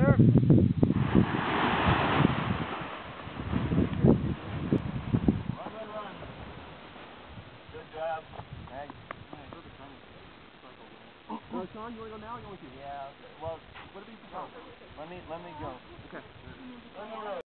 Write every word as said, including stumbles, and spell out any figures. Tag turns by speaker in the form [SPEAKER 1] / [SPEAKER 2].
[SPEAKER 1] No, Sean, you want to go now or you want to?
[SPEAKER 2] Yeah, well,
[SPEAKER 1] What do you propose?
[SPEAKER 2] let me, let me go.
[SPEAKER 1] Okay.